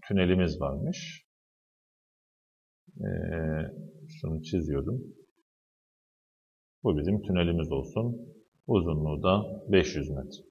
tünelimiz varmış. Şunu çiziyorum. Bu bizim tünelimiz olsun. Uzunluğu da 500 metre.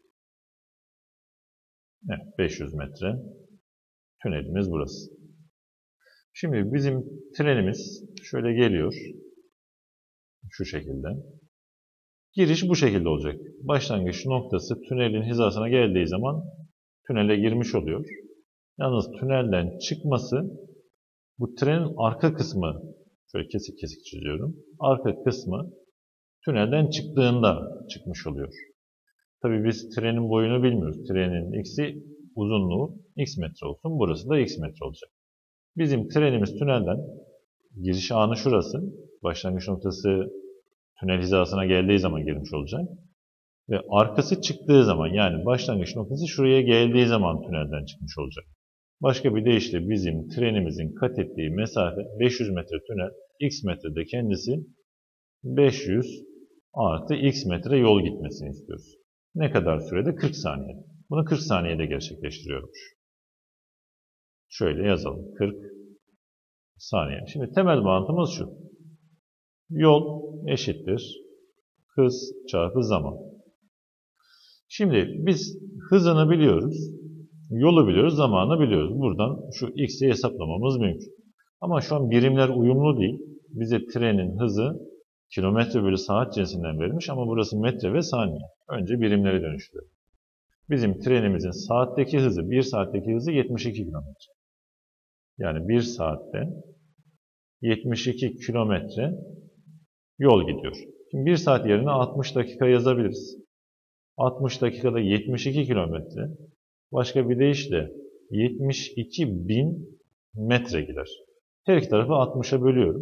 Evet, 500 metre. Tünelimiz burası. Şimdi bizim trenimiz şöyle geliyor. Şu şekilde. Giriş bu şekilde olacak. Başlangıç noktası tünelin hizasına geldiği zaman tünele girmiş oluyor. Yalnız tünelden çıkması bu trenin arka kısmı, şöyle kesik kesik çiziyorum. Arka kısmı tünelden çıktığında çıkmış oluyor. Tabii biz trenin boyunu bilmiyoruz. Trenin x'i uzunluğu x metre olsun. Burası da x metre olacak. Bizim trenimiz tünelden giriş anı şurası. Başlangıç noktası tünel hizasına geldiği zaman girmiş olacak. Ve arkası çıktığı zaman, yani başlangıç noktası şuraya geldiği zaman tünelden çıkmış olacak. Başka bir deyişle bizim trenimizin kat ettiği mesafe 500 metre tünel, x metrede kendisi 500 artı x metre yol gitmesini istiyoruz. Ne kadar sürede? 40 saniyede. Bunu 40 saniyede gerçekleştiriyormuş. Şöyle yazalım. 40 saniye. Şimdi temel mantığımız şu. Yol eşittir hız çarpı zaman. Şimdi biz hızını biliyoruz, yolu biliyoruz, zamanı biliyoruz. Buradan şu x'i hesaplamamız mümkün. Ama şu an birimler uyumlu değil. Bize trenin hızı kilometre bölü saat cinsinden verilmiş ama burası metre ve saniye. Önce birimleri dönüştürelim. Bizim trenimizin saatteki hızı, 1 saatteki hızı 72 kilometre. Yani 1 saatte 72 kilometre yol gidiyor. Şimdi 1 saat yerine 60 dakika yazabiliriz. 60 dakikada 72 kilometre. Başka bir deyişle 72.000 metre gider. Her iki tarafı 60'a bölüyorum.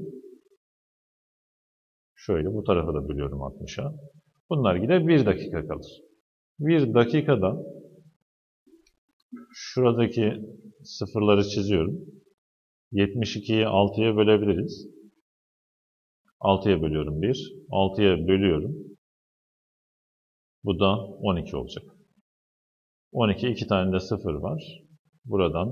Şöyle bu tarafa da bölüyorum 60'a. Bunlar gider 1 dakika kalır. 1 dakikada şuradaki sıfırları çiziyorum. 72'yi 6'ya bölebiliriz. 6'ya bölüyorum 1. 6'ya bölüyorum. Bu da 12 olacak. 12, 2 tane de sıfır var. Buradan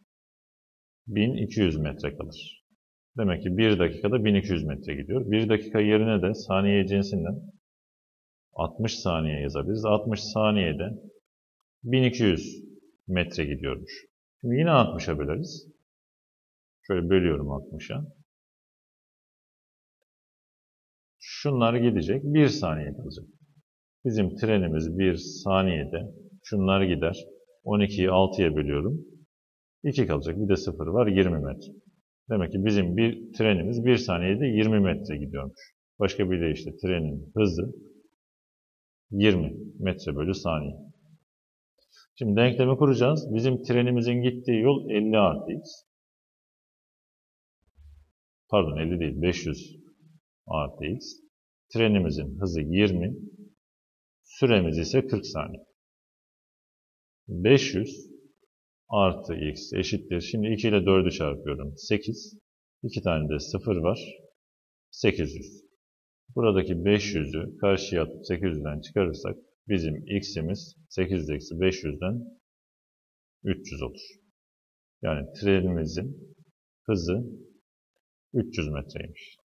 1200 metre kalır. Demek ki 1 dakikada 1200 metre gidiyor. 1 dakika yerine de saniye cinsinden 60 saniye yazabiliriz. 60 saniyede 1200 metre gidiyormuş. Şimdi yine 60'a böleriz. Şöyle bölüyorum 60'a. Şunlar gidecek. 1 saniye kalacak. Bizim trenimiz 1 saniyede şunlar gider. 12'yi 6'ya bölüyorum. 2 kalacak. Bir de 0 var. 20 metre. Demek ki bizim bir trenimiz 1 saniyede 20 metre gidiyormuş. Başka bir deyişle trenin hızı 20 metre bölü saniye. Şimdi denklemi kuracağız. Bizim trenimizin gittiği yol 50 artı x. Pardon 50 değil 500 artı x. Trenimizin hızı 20. Süremiz ise 40 saniye. 500 artı x eşittir. Şimdi 2 ile 4'ü çarpıyorum. 8. 2 tane de 0 var. 800. Buradaki 500'ü karşıya atıp 800'den çıkarırsak bizim x'imiz 800 eksi 500'den 300 olur. Yani trenimizin hızı 300 metreymiş.